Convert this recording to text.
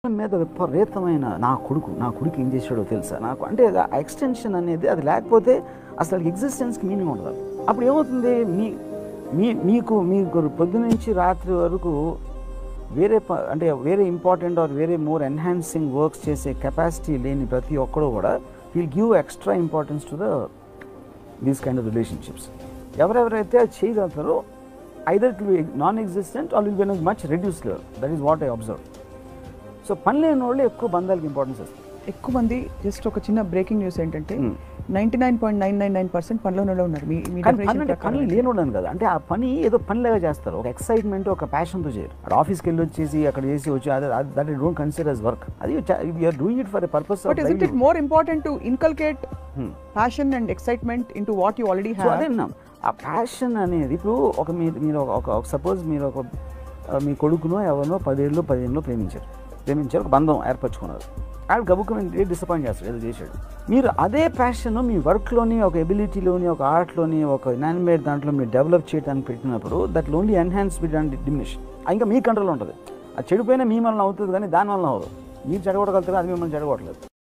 మీద విపరీతమైన నా కొడుకు ఏం చేశాడో తెలుసా నాకు అంటే ఎక్స్టెన్షన్ అనేది అది లేకపోతే అసలు ఎగ్జిస్టెన్స్కి మీనింగ్ ఉండదు. అప్పుడు ఏమవుతుంది, మీకు పొద్దు నుంచి రాత్రి వరకు వేరే ఇంపార్టెంట్ ఆర్ వేరే మోర్ ఎన్హాన్సింగ్ వర్క్స్ చేసే కెపాసిటీ లేని ప్రతి ఒక్కడు కూడా will give extra importance to these kind of relationships. ఎవరెవరైతే అది చేయగలుగుతారో either it will be non-existent or will be in a much reduced level. That is what I observed. So పని లేని వాళ్ళు ఎక్కువ బంధాలకి ఇంపార్టెన్స్ ఇస్తారు. ఎక్కువ మంది జస్ట్ ఒక చిన్న బ్రేకింగ్ న్యూస్ ఏంటంటే 99.999% పనిలోనే ఉన్నారు. పని లేనివాడు కదా, అంటే ఆ పని ఏదో పనిలాగా చేస్తారు, ఒక ఎక్సైట్మెంట్ ఒక ప్యాషన్తో చేయరు. ఆఫీస్కి వెళ్ళి వచ్చేసి అక్కడ చేసి వచ్చి that I don't consider as work. అది you're doing it for a purpose. But is it more important to inculcate passion and excitement into what you already have? అదే ఆ ప్యాషన్ అనేది ఇప్పుడు మీరు ఒక సపోజ్ మీరు మీ కొడుకునో ఎవరినో 10 ఏళ్ళు ప్రేమించారు, ఒక బంధం ఏర్పరచుకున్నారు. ఆయన గబుక్కుని డిసప్పాయింట్ చేస్తాడు, ఏదో చేశాడు. మీరు అదే ప్యాషన్ మీ వర్క్లోని, ఒక ఎబిలిటీలోని, ఒక ఆర్ట్లోని, ఒక ఇనానిమేట్ దాంట్లో మీరు డెవలప్ చేయడానికి పెట్టినప్పుడు that only enhance with and diminish. ఇంకా మీ కంట్రోల్ ఉంటుంది. అది చెడిపోయినా మీ వలన అవుతుంది కానీ దాని వలన అవ్వదు. మీరు చెడగొట్టగలుగుతారు, అది మిమ్మల్ని చెడగొట్టలేదు.